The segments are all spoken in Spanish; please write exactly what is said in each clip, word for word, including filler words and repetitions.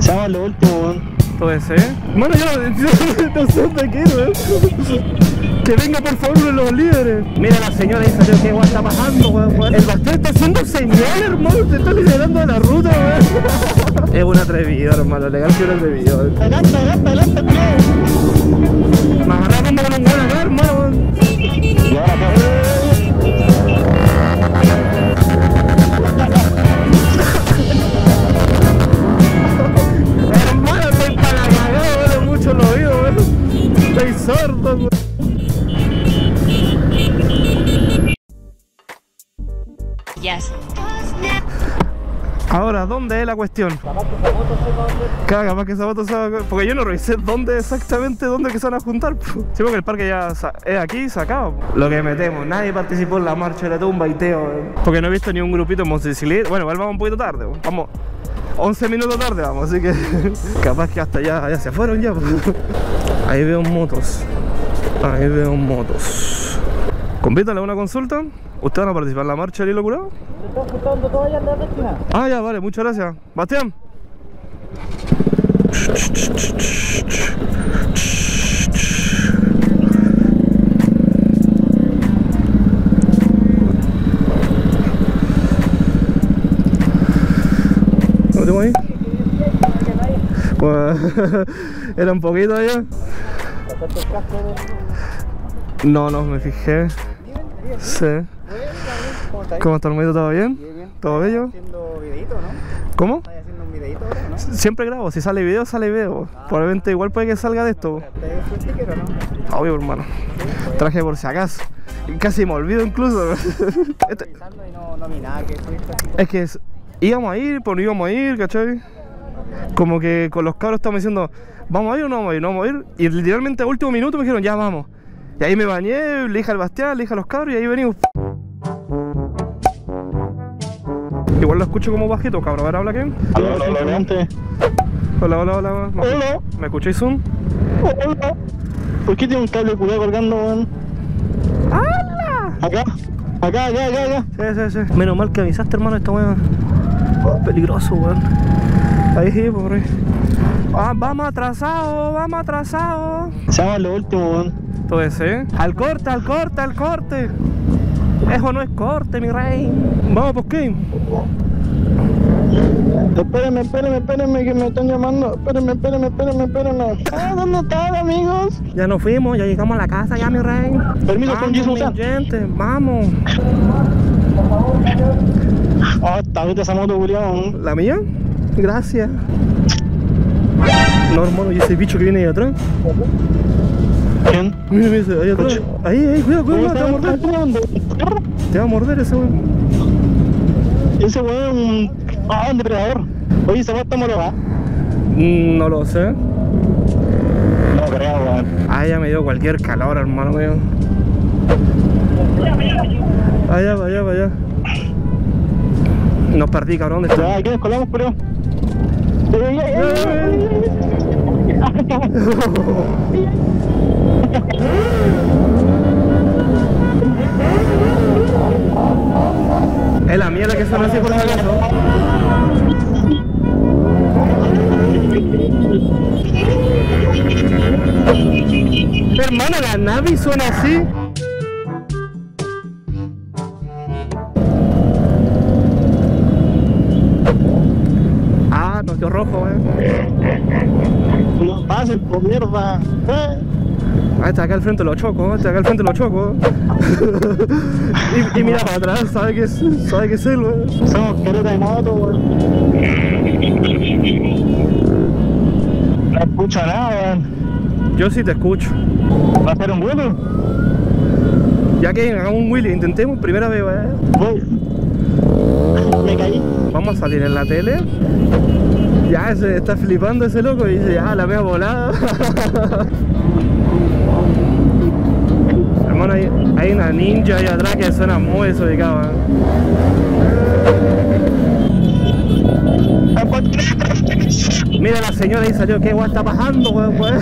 Chama lo último, weón. Todo ese, ¿eh? Mano, yo no, no sé dónde quiero, weón. Que venga por favor uno de los líderes. Mira la señora ahí salió, ¿qué guay está pasando, weón? El Bastián está haciendo señal, hermano. Te está liderando de la ruta, weón. Es un atrevido, hermano. Legal que un atrevido, weón. Adelante, adelante, adelante, tío. Me agarraron como un buen acá, hermano. Y ahora acá. Hermano, estoy para la cagada, weón. Mucho lo oído, weón. Estoy sordo, weón. Yes. Ahora, ¿dónde es la cuestión? Caga, más que esa moto se va a... Porque yo no revisé dónde exactamente, dónde que se van a juntar. Sí, porque el parque ya es aquí, sacado. Lo que metemos, nadie participó en la marcha de la tumba y Teo. Porque no he visto ni un grupito en motocicleta. Bueno, igual vamos un poquito tarde. Vamos, once minutos tarde vamos, así que... Capaz que hasta ya, ya se fueron ya. Ahí veo motos. Ahí veo motos. Compítale una consulta. ¿Ustedes van a participar en la marcha del hilo curado? Se está juntando todo allá en la esquina. Ah, ya, vale, muchas gracias. Bastián. ¿Lo tengo ahí? Pues, era un poquito allá. ¿Pasaste el casco? No, no, me fijé. Sí. ¿Cómo estás? ¿Cómo está el medio? ¿Todo bien? Bien, bien. ¿Todo bello? ¿Estás haciendo videito, no? ¿Cómo? ¿Estás haciendo un videito ahora, no? Siempre grabo, si sale video, sale video. Probablemente igual puede que salga de esto. ¿Te dio sticker o no? Obvio, hermano. Traje por si acaso. Casi me olvido incluso. Estoy Este- revisando y no, no vi nada que subiste así. es que es- íbamos a ir, pues no íbamos a ir, ¿cachai? Como que con los cabros estamos diciendo, ¿vamos a ir o no vamos a ir? No vamos a ir. Y literalmente a último minuto me dijeron, ya vamos. Y ahí me bañé, le dije al Bastián, le dije a los cabros y ahí venimos. Igual lo escucho como bajito, cabrón. A ver, habla quién. Hola, hola, hola, antes. Hola, hola, hola. ¿Me, Hola. ¿Me escucháis, Zoom? Hola. ¿Por qué tiene un cable culiado colgando, weón? ¡Hala! Acá. Acá, acá, acá, acá. Sí, sí, sí. Menos mal que avisaste, hermano, esta weá. Peligroso, weón. Ahí sí, por ahí. Ah, vamos atrasados, vamos atrasados. Se llama lo último, weón. Todo ese, ¿eh? Al corte, al corte, al corte. Eso no es corte, mi rey. Vamos, pues, ¿qué? Espérenme, espérenme, espérenme, que me están llamando. Espérenme, espérenme, espérenme, espérenme. Ah, ¿dónde están, amigos? Ya nos fuimos, ya llegamos a la casa, ya, mi rey. Permiso, con Vamos, Jesus. mi gente, vamos. Ah, está ahorita esa moto, culiado. ¿La mía? Gracias. No, hermano, ¿y ese bicho que viene ahí atrás? ¿Quién? Mira, mira, ahí atrás. Ahí, ahí, cuidado, cuidado, te va a morder. morder? Te va a morder ese weón. Ese weón es un... Ah, un depredador. Oye, ¿esa moto está homologada? Mm, No lo sé. No creo, weón. Ah, ya me dio cualquier calor, hermano mío. Allá, allá, allá. Nos perdí, cabrón, ¿dónde está? Ya, aquí nos colamos, pero... ¡Ey, ey, ey, ey! Es la mierda que suena así por si acaso. Hermano, la Navi suena así. Ah, nos dio rojo, eh. No pasen por mierda. Eh. Ah, está acá al frente lo choco, está acá al frente lo choco. y, y mira para atrás, sabe que es, sabe que es él, weón. Somos careta de moto, weón. No escucho nada, weón. Yo sí te escucho. ¿Va a ser un huevo? Ya que hagamos un Willy, intentemos, primera vez, weón. Voy. Me caí. Vamos a salir en la tele. Ya se está flipando ese loco y dice, ah, la mea volada. Hermano, hay, hay una ninja ahí atrás que suena muy desubicada. ¿Eh? Mira la señora ahí salió, ¿qué guay está pasando, weón? weón?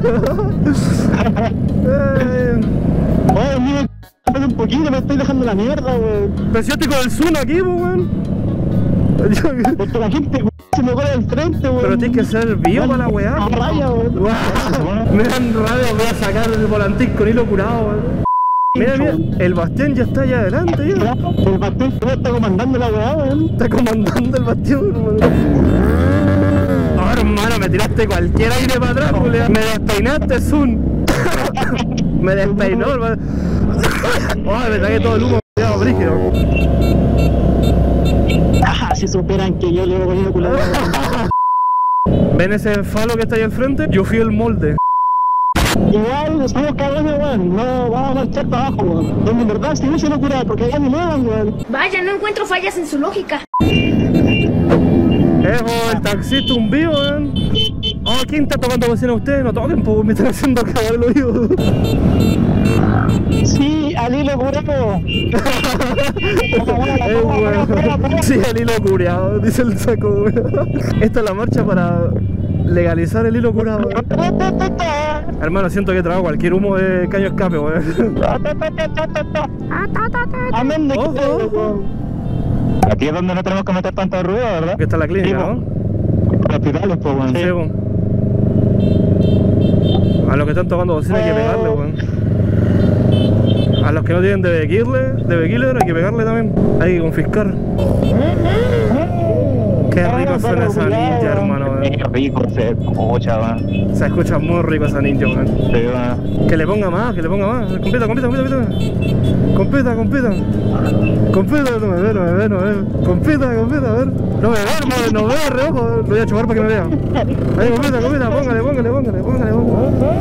Eh, Oye, amigo, espérate un poquito, me estoy dejando la mierda, weón. Pero si yo estoy con el Zoom aquí, pues, weón. Porque la gente, se me pone al frente, weón. Pero tienes que ser vivo para la weá. A raya, weón. Guau, me dan rabia, voy a sacar el volantín con hilo curado, weón. Mira, mira, el Bastián ya está allá adelante, ya. El Bastián está comandando la weá, weón. Está comandando el Bastián, hermano. Oh, hermano, me tiraste cualquier aire para atrás, Julián. Me despeinaste, Zun. Me despeinó, hermano. Oh, me tragué todo el humo, cuidado, brígido. Ah, si supieran que yo le voy poniendo culo. ¿Ven ese falo que está ahí al frente? Yo fui el molde. Igual, somos cabrones, weón. No vamos a marchar para abajo, weón. Donde en verdad sí no se lo cura, porque ya ni muevan, weón. Vaya, no encuentro fallas en su lógica. Ejo, el taxista un vivo, weón. Oh, ¿quién está tocando bocina a ustedes? No toquen, pues me están haciendo cagar el oído. Sí, al hilo curado. Eh, weón. Sí, el hilo curado, dice el saco, weón. Esta es la marcha para legalizar el hilo curado, weón. Hermano, siento que trago cualquier humo de caño escape, weón. Amén de Ojo, que ojo. Aquí es donde no tenemos que meter tanta ruido, ¿verdad? Aquí está la clínica, ¿no? Los hospitales, pues, weón. Sí, weón. A los que están tocando bocina hay que pegarle, weón. A los que no tienen de Killer, de Killer hay que pegarle también. Hay que confiscar. Qué rico suena esa ninja, hermano, weón. Qué rico se escucha, weón. Se escucha muy rico esa ninja, weón. Sí, weón. Que le ponga más, que le ponga más. Compita, compita, compita, compita. Compita, compita. Compita, no me ve, no me ve, no me ve. Compita, compita, a ver. No me ve, hermano, no me ve, reojo. Lo voy a chupar para que me vea. Ahí, compita, compita, póngale, póngale, póngale, póngale, póngale.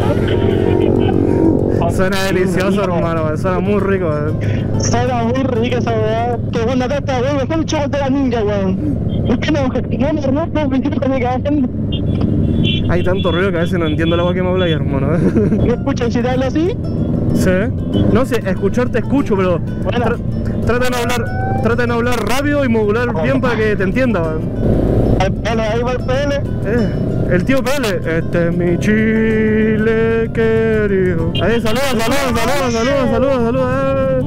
Suena delicioso, hermano, weón. Suena muy rico, weón. Suena muy rica esa weá. Qué buena testa, weón. Mejor el chaval de la ninja, weón. Es que no, no, no, no, no, me quiero que me caguen. Hay tanto ruido que a veces no entiendo la voz que me habla ahí, hermano. ¿Me escuchan si te hablo así? Sí. No sé, escucharte escucho, pero Bueno. tra trata de no hablar, trata de no hablar rápido y modular bien para que te entienda, weón. Bueno, ahí va el P L. Eh, el tío Pele, este es mi Chile querido. Ahí, saludos, saludos, saludos, saludos, saludos, saludos.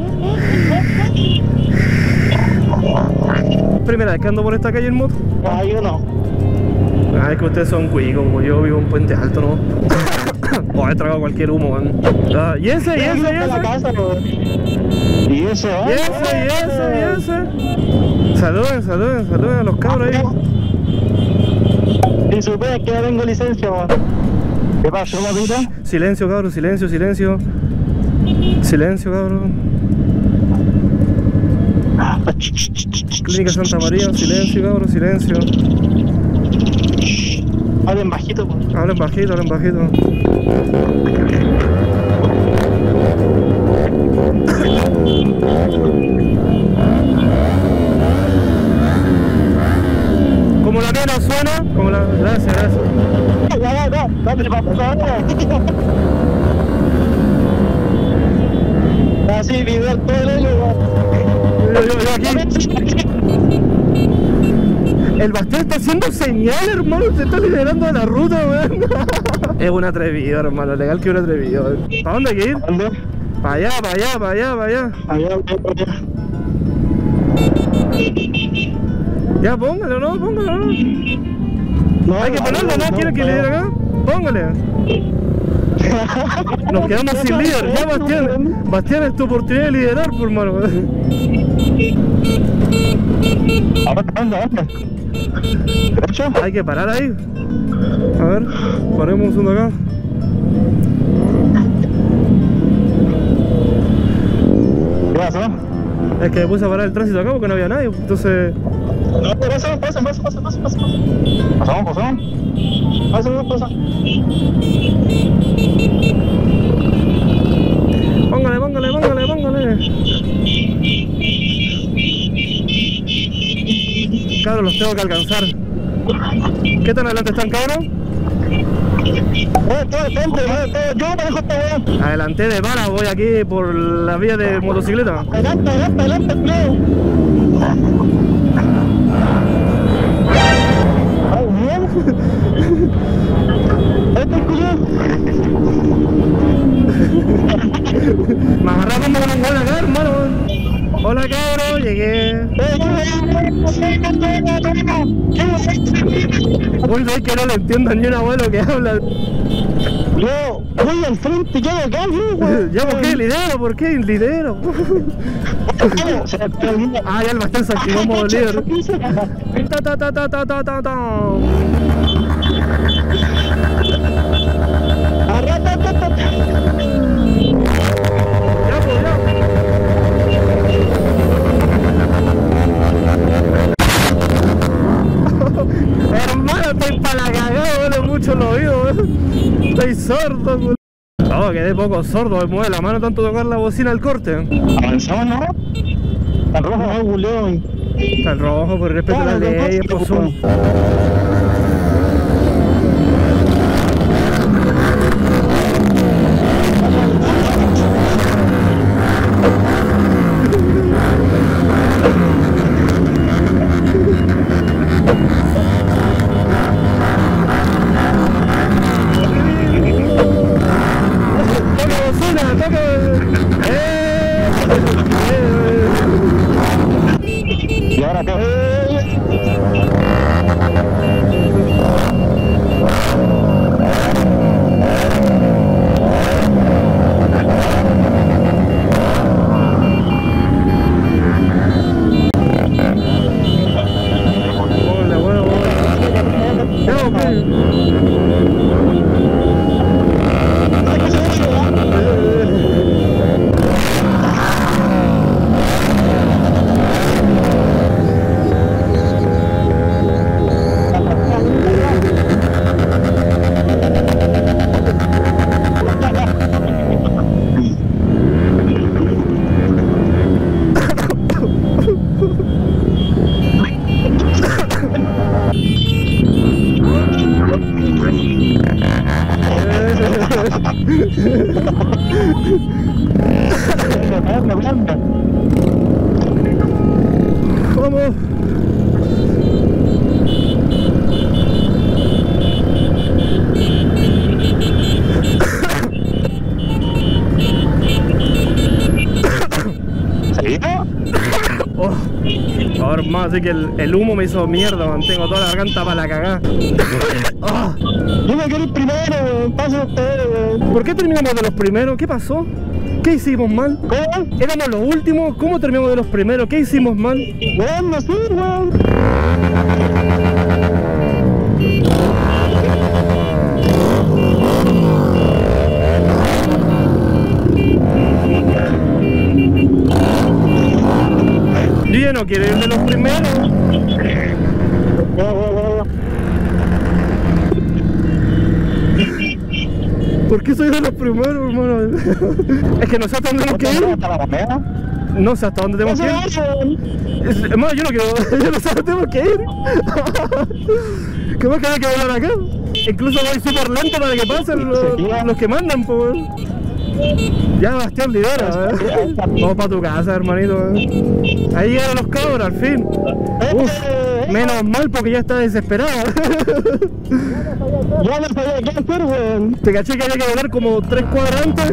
Primera vez que ando por esta calle en moto. Ah, yo no. Ah, es que ustedes son cuicos, como yo vivo en Puente Alto, ¿no? Oh, he tragado cualquier humo, weón. Ah, y ese, y ese, y la ese. casa, weón. Y ese, Y ese, y ese, y ese. Saluden, saluden, saluden a los cabros ahí. Si supieras que ya tengo licencia, weón. ¿Qué pasó, papita? Silencio, cabros, silencio, silencio. Silencio, cabrón. Clínica Santa María, silencio, cabrón, silencio. Hablen bajito, weón. Hablen bajito, hablen bajito. Como la mía no suena, como la... Gracias, gracias. Ya, ya, ya, dame pa' así, video todo el año, Yo, yo, yo aquí. El Bastián está haciendo señal, hermano. Se está liderando de la ruta, weón. Es un atrevido, hermano. Legal que un atrevido, weón. ¿Para dónde hay que ir? ¿Dónde? Para allá, para allá, para allá, para allá. Allá, allá, allá. Ya, póngale, no, póngale, no. No, Hay que ponerlo, ¿no? ¿Quiere que lidere acá? Póngale. Nos quedamos sin líder. Ya, Bastián. Bastián, es tu oportunidad de liderar, por hermano. Ahora, ¿dónde? ¿Dónde? ¿Derecho? Hay que parar ahí. A ver, paremos un segundo acá. ¿Qué pasó? Es que me puse a parar el tránsito acá porque no había nadie. Entonces... No, pasa, pasa, pasa, pasa, pasa, pasa. Pasamos, pasamos. Pasa, pasa. Póngale, póngale, póngale, póngale. Cabros, los tengo que alcanzar. ¿Qué tan adelante están, cabros? Eh, todo el frente, eh, todo. Yo manejo esta weá. Adelanté de bala, voy aquí por la vía de motocicleta. Adelante, adelante, adelante, creo. Ay, bien. Este es culiao. Me agarré como una buena acá, hermano. Hola, cabros, llegué. Eh, Vos sabés que no le entiendo ni un abuelo que habla. Yo voy al frente, quedo acá, weón. Ya, ¿por qué? Lidero, ¿por qué? Lidero. Ah, ya el Bastián se activó modo líder. Ta ta ta ta ta ta ta ta. Ya, pues, ya. Hermano, estoy para la cagada, duele mucho los oídos, eh. Estoy sordo, güey. Oh, quedé poco sordo, me mueve la mano tanto tocar la bocina al corte. ¿Avanzamos, no? Al rojo, no, Julián. Está el rojo, por respeto a la ley, por su... Y ahora acá. Hola, bueno, bueno. Ya, vamos. Oh, ahora más, así que el, el humo me hizo mierda, man. Tengo toda la garganta para la cagada. Oh. Yo me quiero ir primero, weón. Pasen ustedes, weón. ¿Por qué terminamos de los primeros? ¿Qué pasó? ¿Qué hicimos mal? ¿Cómo? Éramos los últimos, ¿cómo terminamos de los primeros? ¿Qué hicimos mal? Weón, no sé, weón. Yo ya no quiero ir de los primeros. Ya, ya, ya. ¿Por qué soy de los primeros, hermano? Es que no sé hasta dónde tenemos que ir. ¿Hasta la moneda? No sé hasta dónde tenemos que ir. Es- Hermano, yo no quiero, yo no sé a dónde tenemos que ir. ¿Qué más que hay que volar acá? Incluso voy súper lento para que pasen los, los que mandan, pues. Ya, Bastián, lidera, ¿eh? Vamos para tu casa, hermanito, ¿eh? Ahí llegaron los cabros, al fin. Uf, menos mal porque ya está desesperada. Ya no sabía qué hacer, weón. Te caché que había que volar como tres cuadrantes.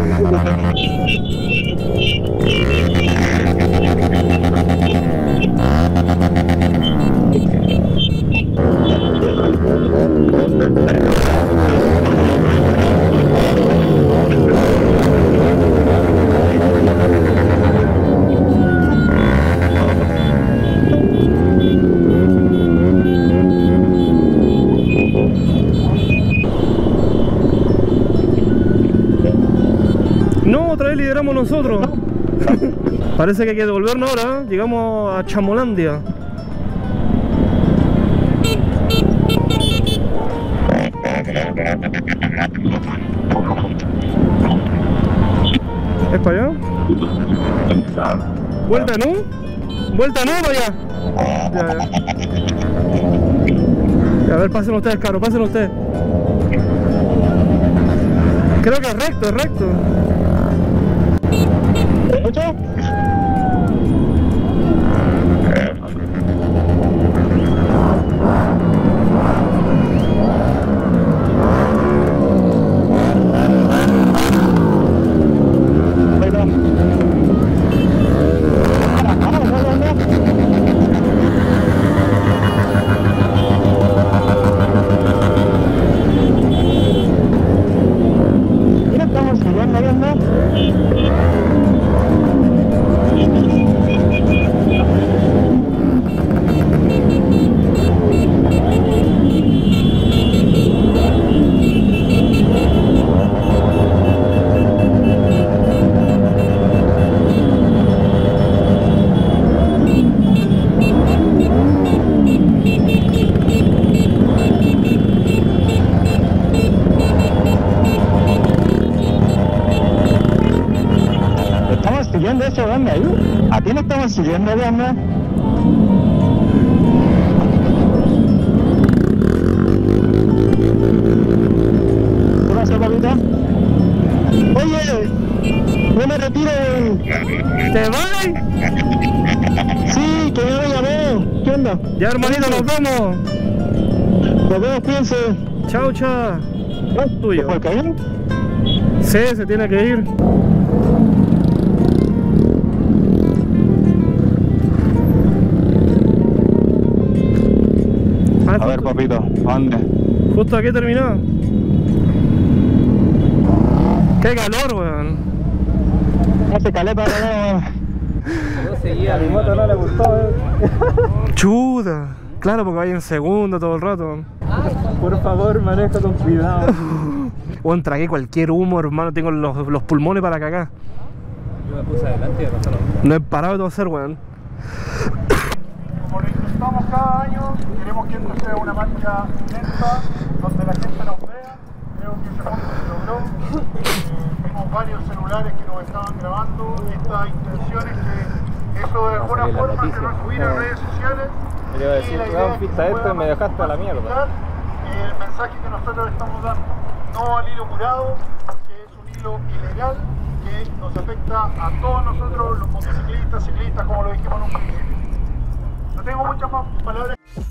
No, otra vez lideramos nosotros. Parece que hay que devolvernos ahora, ¿eh? Llegamos a Chamolandia. ¿Es para allá? ¿Vuelta no? ¿Vuelta no para allá? Ya, ya. Ya, a ver, pasen ustedes, caro, pasen ustedes. Creo que es recto, es recto. ¿Escucha? de eso, anda ahí. A ti no estaban siguiendo, anda. ¿Qué pasa, papita? Oye, no me retiro. ¿Te vas? Sí, que ya me llamó. ¿Qué onda? Ya, hermanito, nos vemos. Nos vemos, cuídense. Chau, chao. Es tuyo. ¿Fue el camión? Sí, se tiene que ir. Ah, A ver, papito, ¿a dónde? Justo aquí terminó. Qué calor, weón. Hace caleta, no. Yo seguía, a mi moto no le gustó, eh. Chuta. Claro, porque vaya en segundo todo el rato. Por favor, maneja con cuidado. Weón, tragué cualquier humo, hermano. Tengo los, los pulmones para cagar. Yo me puse adelante y me pasaron. No he parado de toser, weón. Como lo intentamos cada año, queremos que esto sea una marcha lenta, donde la gente nos vea. Creo que ese punto se logró. Eh, vimos varios celulares que nos estaban grabando. Esta intención es que eso de alguna forma se va a subir a redes sociales. Le iba a decir, weón, pista esto y me dejaste a la mierda. El mensaje que nosotros estamos dando, no al hilo curado, que es un hilo ilegal que nos afecta a todos nosotros, los motociclistas, ciclistas, como lo dijimos en un principio. No tengo muchas más palabras.